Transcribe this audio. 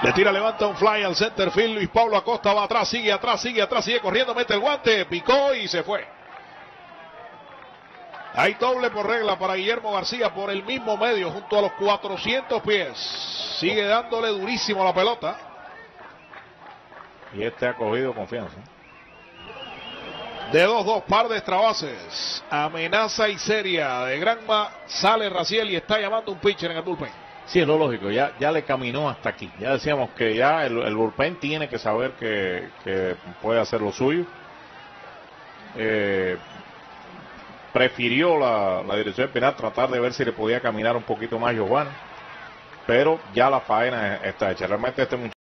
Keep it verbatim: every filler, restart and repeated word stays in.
Le tira, levanta un fly al center field. Luis Pablo Acosta va atrás, sigue atrás, sigue atrás, sigue corriendo, mete el guante, picó y se fue. Hay doble por regla para Guillermo García por el mismo medio, junto a los cuatrocientos pies. Sigue dándole durísimo a la pelota. Y este ha cogido confianza. De dos dos, par de extrabases. Amenaza y seria de Granma. Sale Raciel y está llamando un pitcher en el bullpen. Sí, es lo lógico, ya, ya le caminó hasta aquí. Ya decíamos que ya el, el bullpen tiene que saber que, que puede hacer lo suyo. Eh, prefirió la, la dirección final tratar de ver si le podía caminar un poquito más Giovanni. Pero ya la faena está hecha. Realmente este muchacho